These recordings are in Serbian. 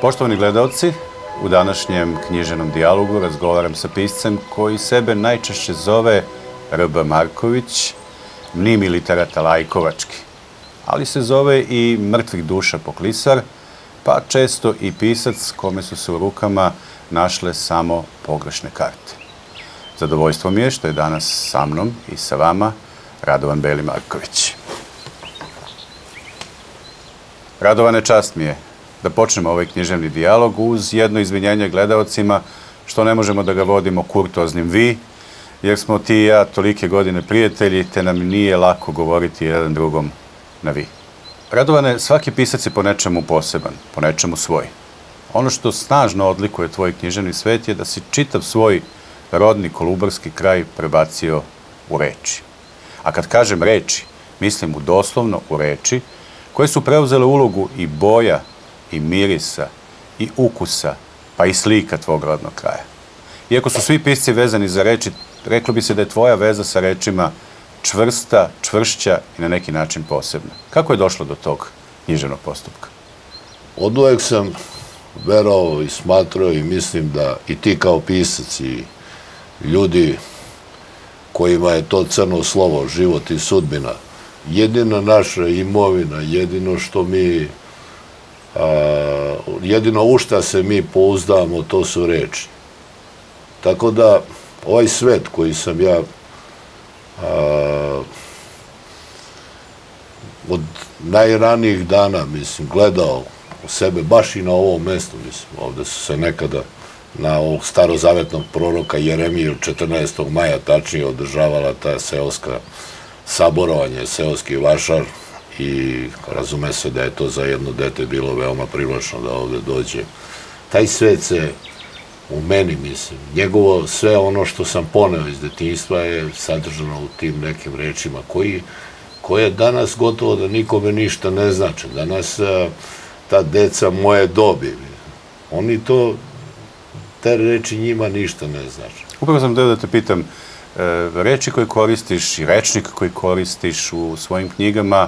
Poštovani gledalci, u današnjem književnom dijalogu razgovaram sa piscem koji sebe najčešće zove R.B. Marković, mnimi literata lajkovački, ali se zove i mrtvih duša poklisar, pa često i pisac kome su se u rukama našle samo pogrešne karte. Zadovoljstvo mi je što je danas sa mnom i sa vama Radovan Beli Marković. Radovane, čast mi je da počnemo ovaj književni dijalog uz jedno izvinjenje gledalcima što ne možemo da ga vodimo kurtoznim vi, jer smo ti i ja tolike godine prijatelji, te nam nije lako govoriti jedan drugom na vi. Radovane, svaki pisac je po nečemu poseban, po nečemu svoj. Ono što snažno odlikuje tvoj književni svet je da si čitav svoj rodni kolubarski kraj prebacio u reči. A kad kažem reči, mislim doslovno u reči koje su preuzele ulogu i boja, i mirisa, i ukusa, pa i slika tvog rodnog kraja. Iako su svi pisci vezani za reči, reklo bi se da je tvoja veza sa rečima čvrsta, čvršća i na neki način posebna. Kako je došlo do tog književnog postupka? Oduvek sam verovao i smatrao i mislim da i ti kao pisac i ljudi kojima je to crno slovo, život i sudbina, jedina naša imovina, jedino što mi, jedino u šta se mi pouzdamo, to su reči. Tako da ovaj svet koji sam ja od najranijih dana, mislim, gledao u sebe, baš i na ovom mestu, mislim, ovde su se nekada na ovog starozavetnog proroka Jeremiju 14. maja tačnije održavala ta seoska saborovanje, seoski vašar, i razume se da je to za jedno dete bilo veoma privlačno da ovde dođe. Taj svet se u meni, mislim, njegovo sve ono što sam poneo iz detinjstva je sadržano u tim nekim rečima koje danas gotovo da nikome ništa ne znače. Danas ta deca moje dobi, oni to, te reči njima ništa ne znače. Upravo sam teo da te pitam, reči koje koristiš i rečnik koji koristiš u svojim knjigama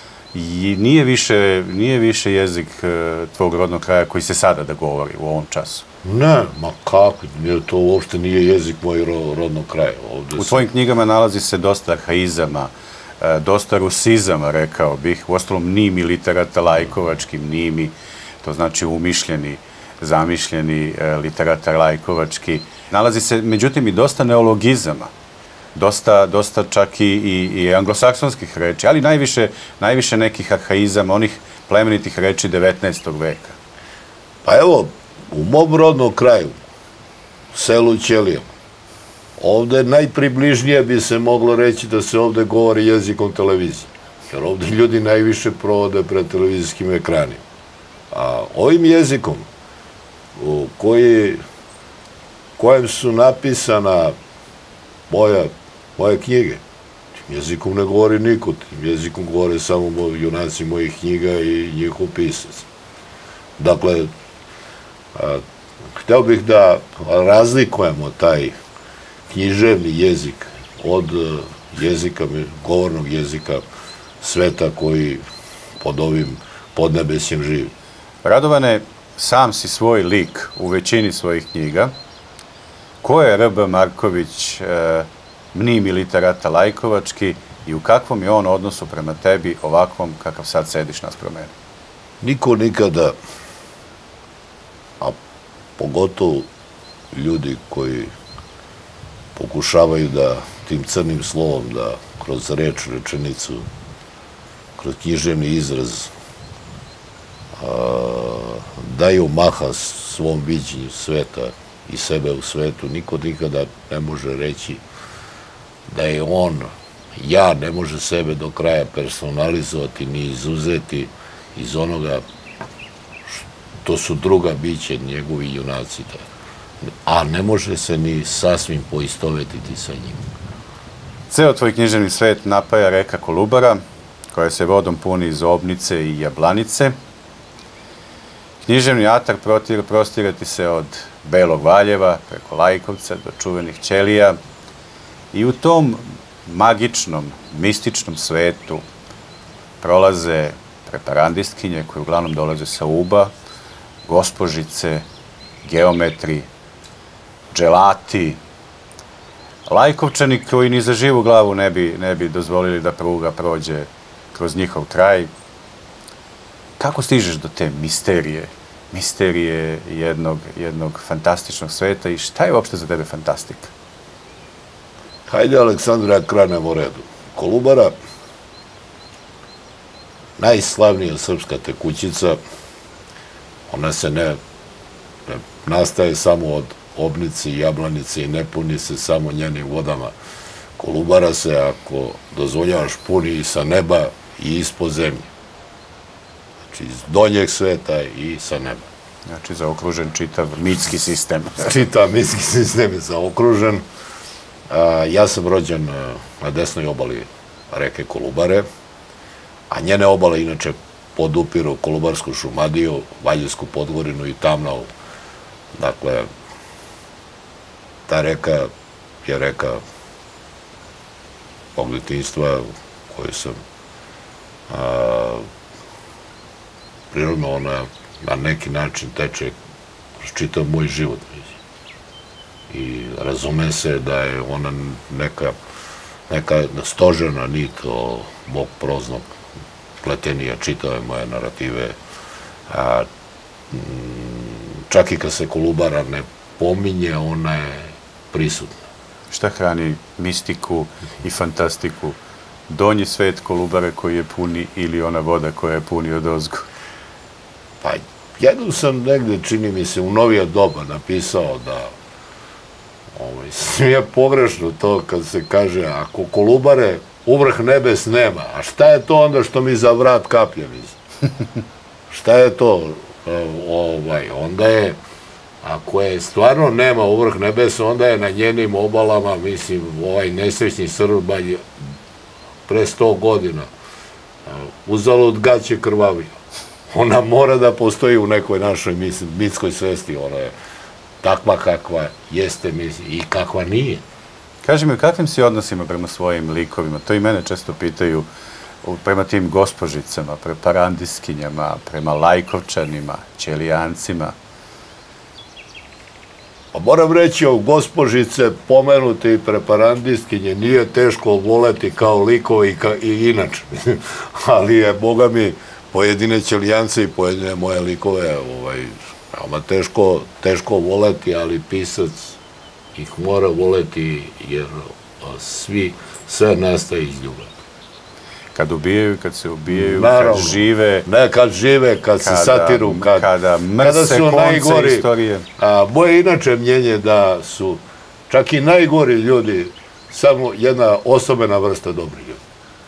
nije više jezik tvog rodnog kraja koji se sada da govori u ovom času. Ne, ma kako, to uopšte nije jezik moj rodnog kraja. U tvojim knjigama nalazi se dosta arhaizama, dosta rusizama, rekao bih, uostalom mnimi literata lajkovački, mnimi, to znači umišljeni, zamišljeni literata lajkovački. Nalazi se, međutim, i dosta neologizama, dosta čak i anglosaksonskih reči, ali najviše nekih arhaizama, onih plemenitih reči 19. veka. Pa evo, u mom rodnom kraju, selu Ćelijama, ovde najpribližnije bi se moglo reći da se ovde govori jezikom televizije, jer ovde ljudi najviše provode pred televizijskim ekranima. A ovim jezikom kojem su napisana moje knjige, tim jezikom ne govori niko, tim jezikom govore samo junaci mojih knjiga i njihov pisac. Dakle, hteo bih da razlikujemo taj književni jezik od jezika, govornog jezika sveta koji pod ovim podnebesjem živi. Radovane, sam si svoj lik u većini svojih knjiga. Ko je R.B. Marković, mnimi literata lajkovački, i u kakvom je on odnosu prema tebi ovakvom kakav sad sediš naspram mene? Niko nikada, a pogotovo ljudi koji pokušavaju da tim crnim slovom, da kroz reč, rečenicu, kroz književni izraz daju maha svom viđenju sveta i sebe u svetu, niko nikada ne može reći da je on, ne može sebe do kraja personalizovati ni izuzeti iz onoga što su druga bića, njegovi junaci, a ne može se ni sasvim poistovetiti sa njim. Ceo tvoj književni svet napaja reka Kolubara, koja se vodom puni iz Obnice i Jablanice. Književni atar prostirati se od Belog Valjeva preko Lajkovca do čuvenih Ćelija i u tom magičnom, mističnom svetu prolaze preparandistkinje koje uglavnom dolaze sa Uba, gospožice, geometri, dželati, Lajkovčani koji ni za živu glavu ne bi dozvolili da pruga prođe kroz njihov kraj. Kako stižeš do te misterije jednog fantastičnog sveta i šta je uopšte za tebe fantastika? Hajde, Aleksandre, krenemo redu. Kolubara, najslavnija srpska tekućica, ona se ne nastaje samo od obnice i jablanice i ne puni se samo njenim vodama. Kolubara se, ako dozvoljavaš, puni i sa neba i ispod zemlje. Znači, iz donjeg sveta i sa neba. Znači, zaokružen čitav mitski sistem. Čitav mitski sistem je zaokružen. Ja sam rođen na desnoj obali reke Kolubare, a njene obale inače podupiru Kolubarsku Šumadiju, Valjevsku Podgorinu i Tamnavu. Dakle, ta reka je reka mog detinjstva koju sam prirodno ona na neki način teče kroz čitav moj život. I razume se da je ona neka stožerna nit mog proznog pletenija čitave moje narative. Čak i kad se Kolubara ne pominje, ona je prisutna. Šta hrani mistiku i fantastiku? Donji svet Kolubare koji je puni ili ona voda koja je puni odozgo? Pa, jednom sam negde, čini mi se, u novije doba napisao da je pogrešno to kad se kaže ako Kolubare uvrh nebes nema, a šta je to onda što mi za vrat kaplje, mislim? Šta je to? Onda je, ako je stvarno nema uvrh nebesa, onda je na njenim obalama, mislim, ovaj nesrećni Srbalj pre 100 godina uzalud gaće krvavio. Ona mora da postoji u nekoj našoj mitskoj svesti, ona je takva kakva jeste i kakva nije. Kaži mi, u kakvim si odnosima prema svojim likovima? To i mene često pitaju, prema tim gospožicama, prema parandiskinjama, prema Lajkovčanima, Ćelijancima. Pa moram reći, gospožice pomenute i preparandiskinje nije teško voleti kao likove i inače. Ali je, boga mi, pojedine Ćelijance i pojedine moje likove veoma teško voleti, ali pisac ih mora voleti jer sve nastaje iz ljubavi. Kad ubijaju, kad se ubijaju, kad žive... Ne, kad žive, kad se satiru, kada mrse konce istorije. Moje inače mnjenje da su čak i najgori ljudi samo jedna osobena vrsta dobrih ljudi.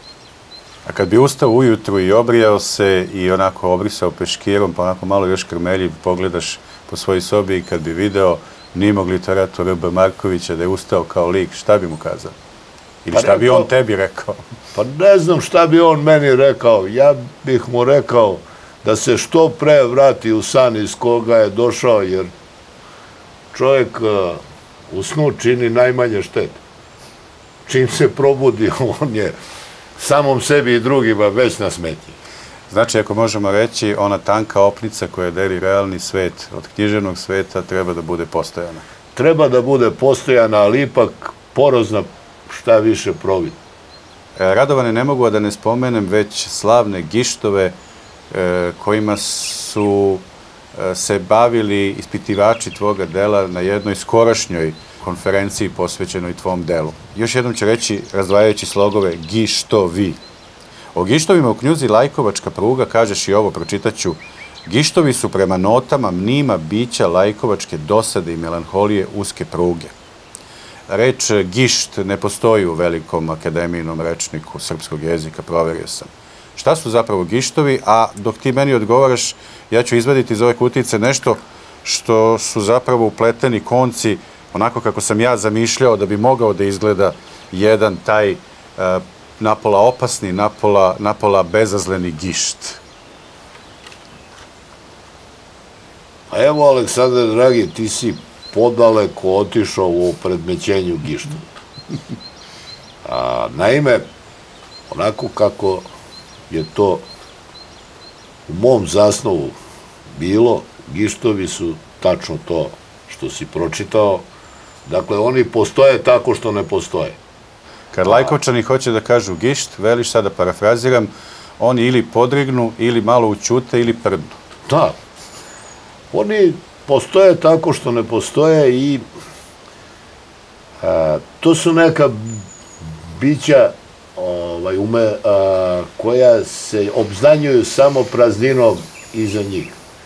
A kad bi ustao ujutru i obrijao se i onako obrisao peškirom, pa onako malo još krmeljiv, pogledaš po svojoj sobi i kad bi video nimog literatora R.B. Markovića da je ustao kao lik, šta bi mu kazao? Ili šta bi on tebi rekao? Pa ne znam šta bi on meni rekao. Ja bih mu rekao da se što pre vrati u san iz koga je došao, jer čovjek u snu čini najmanje štete. Čim se probudi, on je samom sebi i drugima već na smetnji. Znači, ako možemo reći, ona tanka opnica koja deli realni svet od književnog sveta treba da bude postojana. Treba da bude postojana, ali ipak porozna šta više provid. Radovane, ne mogu da ne spomenem već slavne gištove kojima su se bavili ispitivači tvoga dela na jednoj skorašnjoj konferenciji posvećenoj tvom delu. Još jednom ću reći, razdvajajući slogove, gištovi. O gištovima u knjuzi Lajkovačka pruga kažeš i ovo, pročitaću. Gištovi su prema notama mnima bića Lajkovačke dosade i melanholije uske pruge. Reč gišt ne postoji u velikom akademijnom rečniku srpskog jezika, proverio sam. Šta su zapravo gištovi, a dok ti meni odgovaraš, ja ću izvaditi iz ove kutice nešto što su zapravo upleteni konci, onako kako sam ja zamišljao da bi mogao da izgleda jedan taj napola opasni, napola bezazleni gišt. A evo, Aleksandar, dragi, ti si podaleko otišao u predmećenju gišta. Naime, onako kako je to u mom zasnovu bilo, Gištovi su tačno to što si pročitao. Dakle, oni postoje tako što ne postoje. Kad Lajkovčani hoće da kažu gišt, veliš, sada parafraziram, oni ili podrignu, ili malo učute, ili prdnu. Da. Oni postoje tako što ne postoje i to su neka bića koja se obznanjuju samo prazninom iza njih.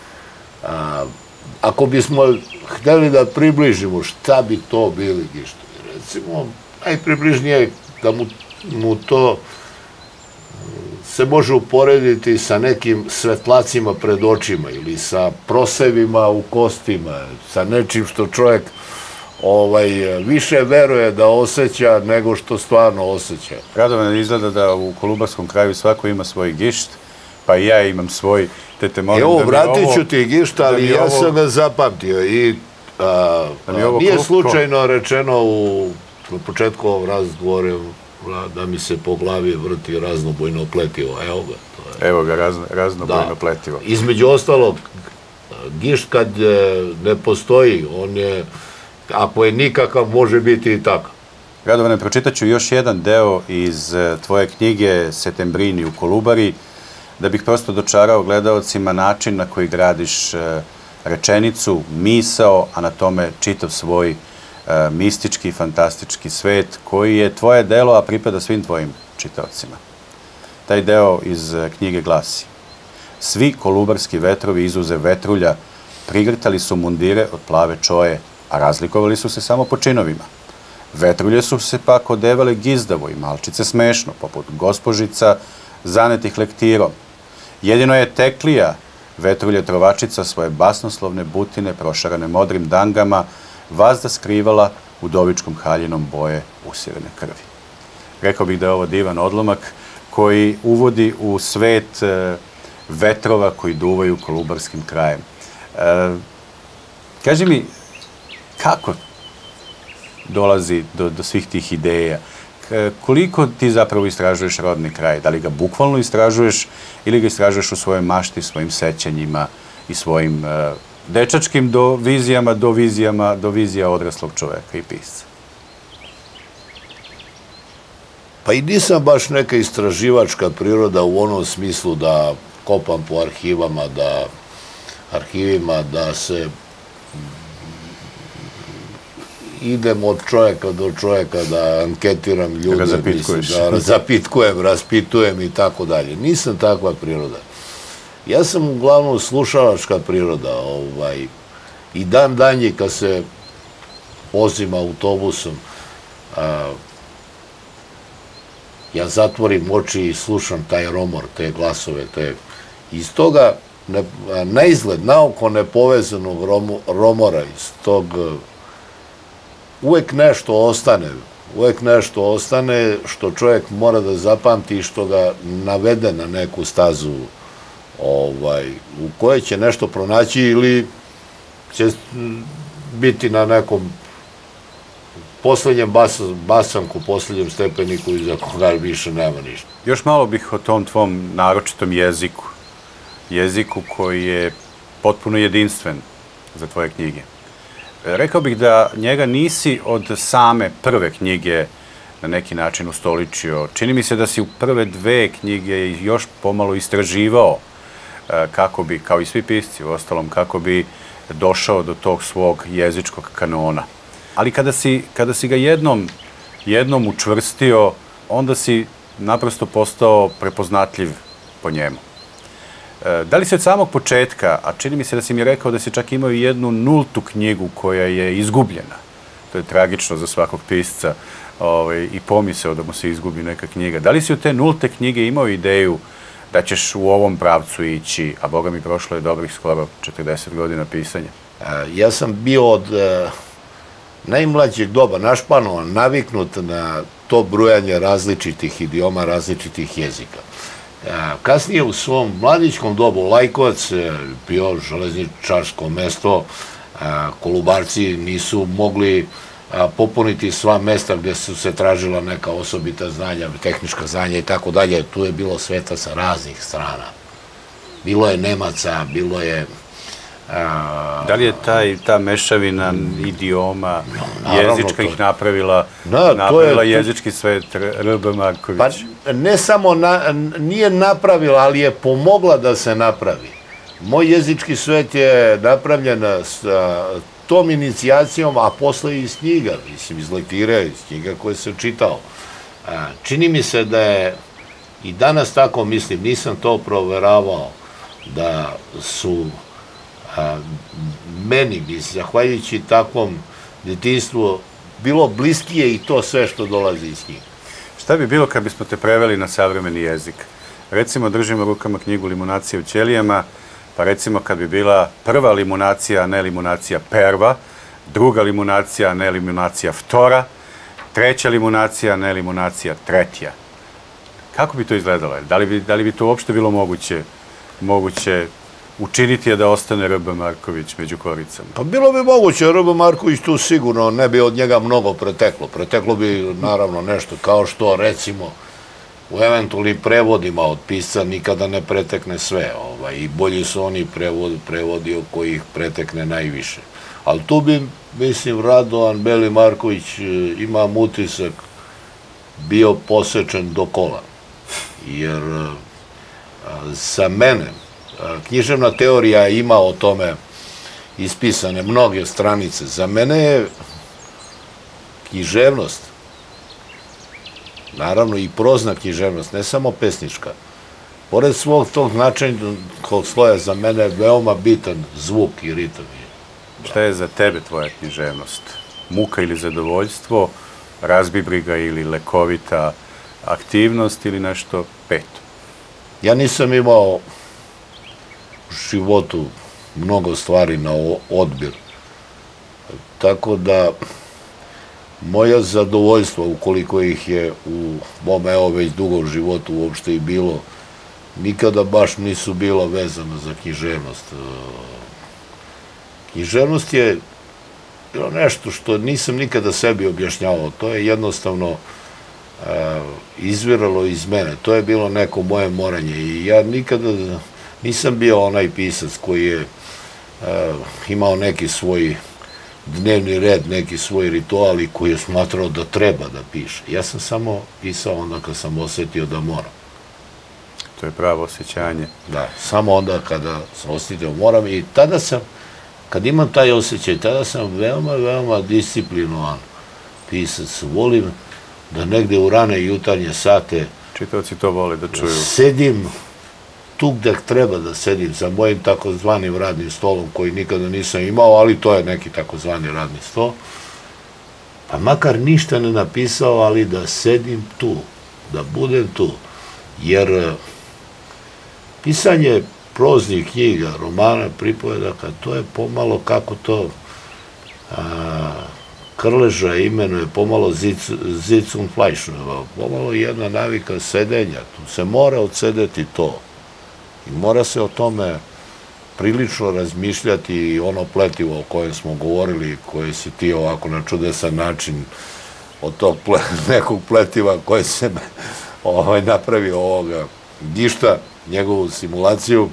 Ako bismo hteli da približimo šta bi to bili gištovi, recimo, najpribližnije da mu to se može uporediti sa nekim svetlacima pred očima ili sa prosevima u kostima, sa nečim što čovjek više veruje da osjeća nego što stvarno osjeća. Radovane, izgleda da u kolubarskom kraju svako ima svoj gišt, pa i ja imam svoj, te te molim da mi ovo... Evo, vratit ću ti gišt, ali ja sam ga zapamtio i nije slučajno rečeno na početku ovog razgovora da mi se po glavi vrti raznobojno pletivo. Evo ga. Evo ga, raznobojno pletivo. Između ostalog, gišt kad ne postoji, on je, ako je nikakav, može biti i takav. Radovane, pročitat ću još jedan deo iz tvoje knjige Setembrini u Kolubari, da bih prosto dočarao gledaocima način na koji gradiš rečenicu, misao, a na tome čitav svoj mistički, fantastički svet, koji je tvoje delo, a pripada svim tvojim čitaocima. Taj deo iz knjige glasi: svi kolubarski vetrovi izuzev vetrulja prigrtali su mundire od plave čoje, a razlikovali su se samo po činovima. Vetrulje su se pak odevale gizdavo i malčice smešno, poput gospožica zanetih lektirom. Jedino je Teklija, vetrulje trovačica, svoje basnoslovne butine prošarane modrim dangama vazda skrivala u dovičkom haljinom boje usirene krvi. Rekao bih da je ovo divan odlomak koji uvodi u svet vetrova koji duvaju kolubarskim krajem. Kaži mi, kako dolazi do svih tih ideja? Koliko ti zapravo istražuješ rodni kraj? Da li ga bukvalno istražuješ ili ga istražuješ u svojoj mašti, svojim sećanjima i svojim dečačkim do vizija odraslog čoveka i pisca? Pa i nisam baš neka istraživačka priroda u onom smislu da kopam po arhivima, da se idem od čovjeka do čovjeka, da anketiram ljude, da zapitkujem, raspitujem i tako dalje. Nisam takva priroda. Ja sam uglavnom slušalačka priroda. I dan danji kad se vozim autobusom, ja zatvorim oči i slušam taj romor, te glasove, iz toga na izgled, naoko nepovezanog romora, iz tog uvek nešto ostane što čovjek mora da zapamti i što ga navede na neku stazu u kojoj će nešto pronaći ili će biti na nekom posljednjem basanku, posljednjem stepeniku iza koga više nema ništa. Još malo bih o tom tvom naročitom jeziku. Jeziku koji je potpuno jedinstven za tvoje knjige. Rekao bih da njega nisi od same prve knjige na neki način ustoličio. Čini mi se da si u prve dve knjige još pomalo istraživao kako bi, kao i svi pisci u ostalom, kako bi došao do tog svog jezičkog kanona. Ali kada si ga jednom učvrstio, onda si naprosto postao prepoznatljiv po njemu. Da li si od samog početka, a čini mi se da si mi rekao da si čak imao i jednu nultu knjigu koja je izgubljena, to je tragično za svakog pisca, i pomisao da mu se izgubi neka knjiga. Da li si od te nulte knjige imao ideju da ćeš u ovom pravcu ići, a Boga mi prošlo je dobrih skoro 40 godina pisanja? Ja sam bio od najmlađeg doba našpanovan, naviknut na to brojanje različitih idioma, različitih jezika. Kasnije u svom mladićkom dobu Lajkovac bio železničarsko mesto, Kolubarci nisu mogli popuniti sva mesta gde su se tražila neka osobita znanja, tehnička znanja i tako dalje. Tu je bilo sveta sa raznih strana. Bilo je Nemaca, bilo je Da li je ta mešavina idioma jezička ih napravila jezički svet R.B. Marković? Pa ne samo, nije napravila, ali je pomogla da se napravi. Moj jezički svet je napravljen sa tom inicijacijom, a posle i iz knjiga, mislim, iz lektire, iz knjiga koje sam čitao. Čini mi se da je, i danas tako mislim, nisam to proveravao, da su meni, zahvaljujući takvom detinjstvu, bilo bliskije i to sve što dolazi iz njih. Šta bi bilo kad bismo te preveli na savremeni jezik? Recimo, držimo rukama knjigu Limunacija u ćelijama, pa recimo kad bi bila prva limunacija, a ne limunacija prva, druga limunacija, a ne limunacija vtora, treća limunacija, a ne limunacija tretja. Kako bi to izgledalo? Da li bi to uopšte bilo moguće učiniti je da ostane R.B. Marković među koricama? Pa bilo bi moguće, R.B. Marković tu sigurno ne bi od njega mnogo preteklo. Preteklo bi naravno nešto kao što recimo u eventualnim prevodima od pisca nikada ne pretekne sve. I bolji su oni prevodi koji ih pretekne najviše. Ali tu bi, mislim, Radovan Beli Marković, imam utisak, bio posečen do kola. Jer za mene književna teorija ima o tome ispisane mnoge stranice. Za mene je književnost, naravno i prozna književnost, ne samo pesnička, pored svog tog značajnog sloja, za mene je veoma bitan zvuk i ritam. Šta je za tebe tvoja književnost? Muka ili zadovoljstvo, razbibriga ili lekovita aktivnost ili nešto peto? Ja nisam imao u životu mnogo stvari na odbir. Tako da moja zadovoljstva, ukoliko ih je u mom evo već dugom životu uopšte i bilo, nikada baš nisu bila vezana za književnost. Književnost je bilo nešto što nisam nikada sebi objašnjavao. To je jednostavno izviralo iz mene. To je bilo neko moje moranje i ja nikada nisam bio onaj pisac koji je imao neki svoj dnevni red, neki svoj ritual i koji je smatrao da treba da piše. Ja sam samo pisao onda kad sam osetio da moram. To je pravo osjećanje. Da, samo onda kada sam osetio da moram i tada sam, kad imam taj osjećaj, tada sam veoma, veoma disciplinovan pisac. Volim da negde u rane jutarnje sate čitaoci to vole da čuju. Sedim tu gde treba da sedim za mojim takozvanim radnim stolom koji nikada nisam imao, ali to je neki takozvani radni stol. Pa makar ništa ne napisao, ali da sedim tu, da budem tu. Jer pisanje proznih knjiga, romana, pripovedaka, to je pomalo kako to Krleža imenuje, pomalo Sitz und Fleisch, pomalo jedna navika sedenja. Tu se mora odsedeti to. I mora se o tome prilično razmišljati i ono pletivo o kojem smo govorili, koje si ti ovako na čudesan način od tog nekog pletiva koje se napravio ovoga Gišta, njegovu simulaciju.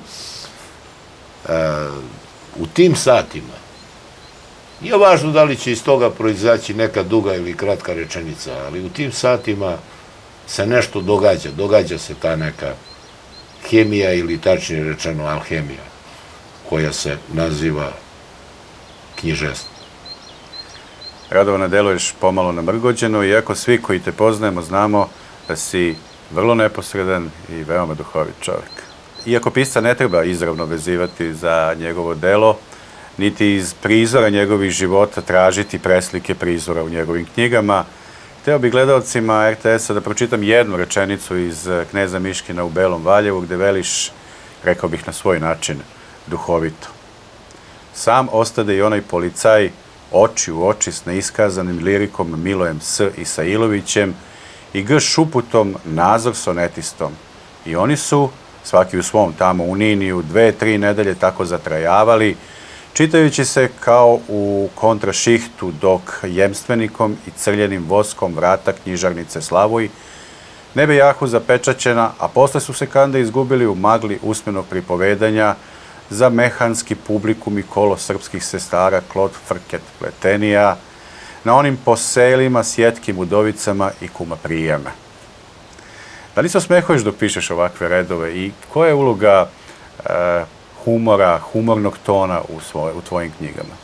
U tim satima, nije važno da li će iz toga proizaći neka duga ili kratka rečenica, ali u tim satima se nešto događa. Događa se ta neka hemija ili tačnije rečeno alhemija, koja se naziva književstvo. Radovane, deluješ pomalo namrgođeno, iako svi koji te poznajemo znamo da si vrlo neposredan i veoma duhovit čovjek. Iako pisca ne treba izravno vezivati za njegovo delo, niti iz prizora njegovih života tražiti preslike prizora u njegovim knjigama, hteo bih gledalcima RTS-a da pročitam jednu rečenicu iz Kneza Miškina u Belom Valjevu, gde veliš, rekao bih na svoj način, duhovito. Sam ostade i onaj policaj, oči u oči s neiskazanim lirikom Milojem S. Isailovićem i G. Šuputom, Nazor sonetistom. I oni su, svaki u svom tamo u Niniju, 2-3 nedelje tako zatrajavali, čitajući se kao u kontrašihtu, dok jemstvenikom i crljenim voskom vrata knjižarnice Slavoj ne bejahu zapečaćena, a posle su se kanda izgubili u magli usmenog pripovedanja, za mehanski publikum i kolo srpskih sestara Klod Frket Pletenija, na onim poselima s jetkim udovicama i kumaprijama. Da li se osmehuješ dok pišeš ovakve redove i koja je uloga humora, humornog tona u tvojim knjigama?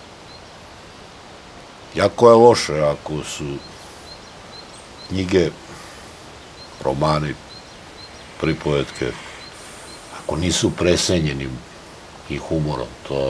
Jako je loše ako su knjige, romani, pripovetke, ako nisu presenjeni i humorom.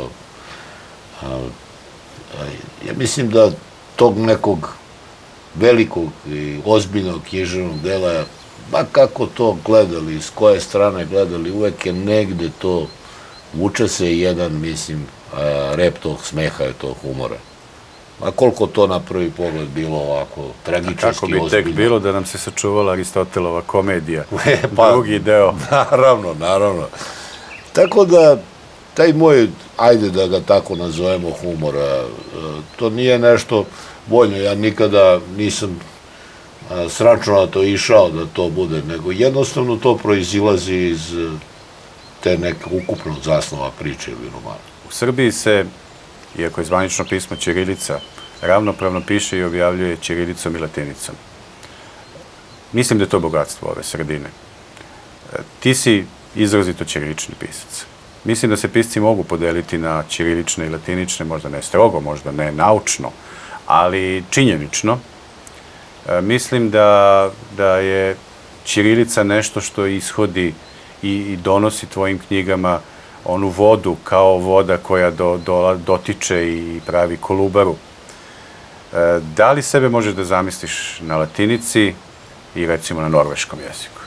Ja mislim da tog nekog velikog i ozbiljnog književnog dela, ba kako to gledali, s koje strane gledali, uvek je negde to, vuče se jedan, mislim, rep tog smeha i tog humora. A koliko to na prvi pogled bilo ovako tragičarski ozbiljno. Kako bi tek bilo da nam se sačuvala Aristotelova komedija, drugi deo. Naravno. Tako da, taj moj, ajde da ga tako nazovemo, humor, to nije nešto voljno. Ja nikada nisam sračunato išao da to bude, nego jednostavno to proizilazi iz te nekog ukupnog zasnova priče ili romana. U Srbiji se, iako je zvanično pismo ćirilica, ravnopravno piše i objavljuje ćirilicom i latinicom. Mislim da je to bogatstvo ove sredine. Ti si izrazito ćirilični pisac. Mislim da se pisci mogu podeliti na ćirilične i latinične, možda ne strogo, možda ne naučno, ali činjenično. Mislim da je ćirilica nešto što ishodi i donosi tvojim knjigama onu vodu kao voda koja dotiče i pravi kolubaru. Da li sebe možeš da zamisliš na latinici i recimo na norveškom jeziku?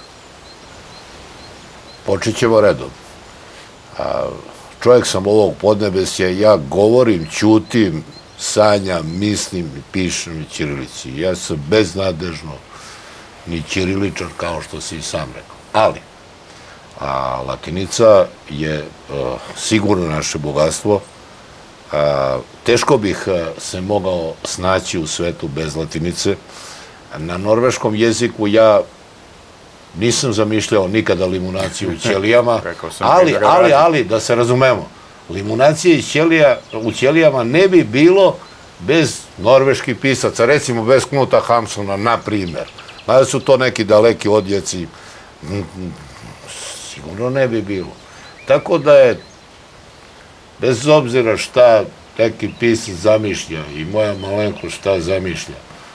Počet ćemo redom. Čovjek sam ovog podnebesja, ja govorim, ćutim, sanjam, mislim i pišem i ćirilici. Ja sam beznadežno ni ćiriličar kao što si i sam rekao. Ali, latinica je sigurno naše bogatstvo. Teško bih se mogao snaći u svetu bez latinice. Na norveškom jeziku ja nisam zamišljao nikada limunaciju u ćelijama, ali, da se razumemo, limunacije u ćelijama ne bi bilo bez norveških pisaca, recimo bez Knuta Hamsuna, na primjer. Mada su to neki daleki odjeci, sigurno ne bi bilo. Tako da je, bez obzira šta neki pisac zamišlja i moja malenko šta zamišlja,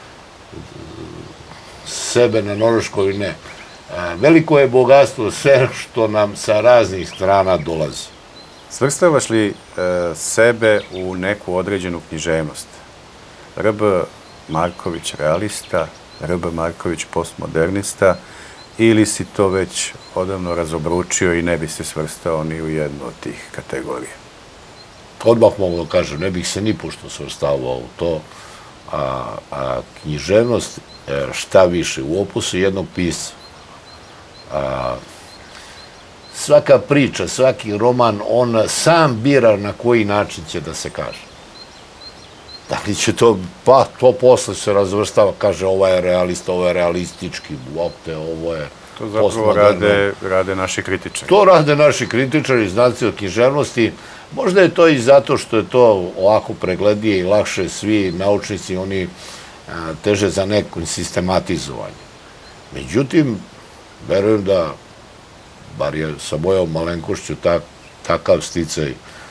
sebe na norveškoj ne, veliko je bogatstvo sve što nam sa raznih strana dolazi. Svrstavaš li sebe u neku određenu književnost? R.B. Marković realista, R.B. Marković postmodernista, ili si to već odavno razobručio i ne bi se svrstao ni u jednu od tih kategorija? Odmah mogu da kažem, ne bih se ni pošto svrstavao u to, a književnost, šta više, u opusu jednog pisca. Svaka priča, svaki roman, on sam bira na koji način će da se kaže. Da li će to, pa to posle se razvrstava, kaže ovo je realista, ovo je realistički, ovo je to zapravo rade naši kritičari. To rade naši kritičari, znalci o književnosti. Možda je to i zato što je to ovako preglednije i lakše, svi naučnici, oni teže za nekom sistematizovanju. Međutim, verujem da, bar je sa mojom malenkošću takav sticaj,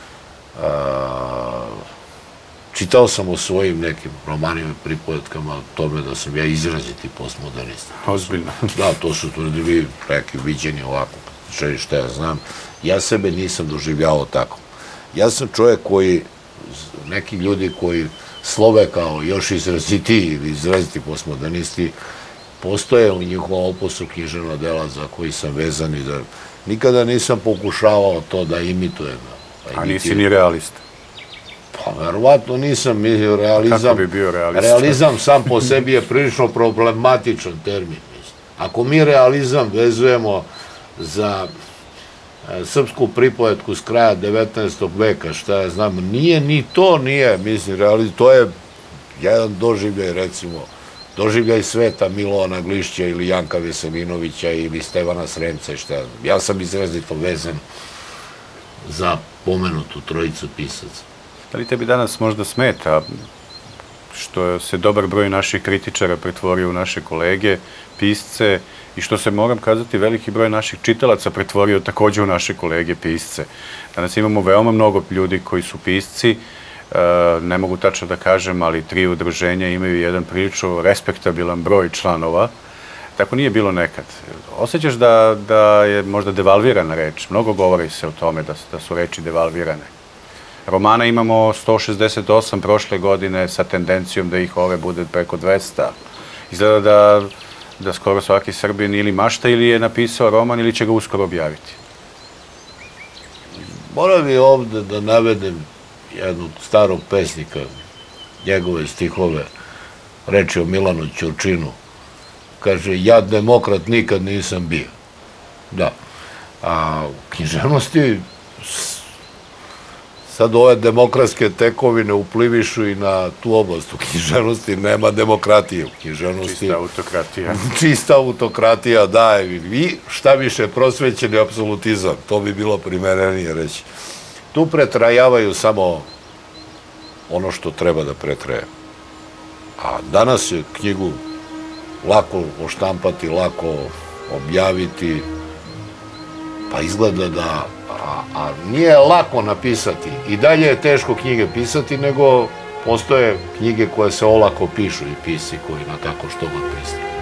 čitao sam u svojim nekim romanima i pripovetkama o tome da sam ja izraziti postmodernista. Ozbiljno. Da, to su tvrdili neki viđeni ovako, šta ja znam. Ja sebe nisam doživljavao tako. Ja sam čovjek koji, neki ljudi koji slove kao još izrazitiji ili izraziti postmodernisti, postoje u njihovom opusu književna dela za koji sam vezan i da nikada nisam pokušavao to da imitujem. A nisi ni realista? Pa, verovatno nisam. Kako bi bio realista? Realizam sam po sebi je prilično problematičan termin. Ako mi realizam vezujemo za srpsku pripovetku s kraja 19. veka, šta ja znam, nije ni to, mislim, to je jedan doživljaj, recimo, doživljaj sveta Milovana Glišća ili Janka Veselinovića ili Stevana Sremca i šta ja znam. Ja sam izrazito vezan za pomenutu trojicu pisaca. Da li tebi danas možda smeta što se dobar broj naših kritičara pretvorio u naše kolege, pisce, i što se, moram kazati, veliki broj naših čitalaca pretvorio takođe u naše kolege pisce? Danas imamo veoma mnogo ljudi koji su pisci, ne mogu tačno da kažem, ali 3 udruženja imaju jedan prilično respektabilan broj članova. Tako nije bilo nekad. Osjećaš da je možda devalvirana reč? Mnogo govori se o tome da su reči devalvirane. Romana imamo 168 prošle godine sa tendencijom da ih ove bude preko 200. Izgleda da skoro svaki Srbin ili mašta ili je napisao roman ili će ga uskoro objaviti. Moram i ovde da navedem jednog starog pesnika, njegove stihove, reči o Milanu Ćurčinu. Kaže, ja demokrat nikad nisam bio. Da. A u književnosti sad ove demokratske tekovine uplivišu i na tu oblast. U književnosti nema demokratije. U književnosti... Čista autokratija. Čista autokratija, da. I šta više, prosvećeni apsolutizam. To bi bilo primerenije reći. Tu pretrajavaju samo ono što treba da pretraje. A danas je knjigu lako oštampati, lako objaviti, pa izgleda da, a nije lako napisati. I dalje je teško knjige pisati, nego postoje knjige koje se olako pišu i pisci koji na tako što god pristaju.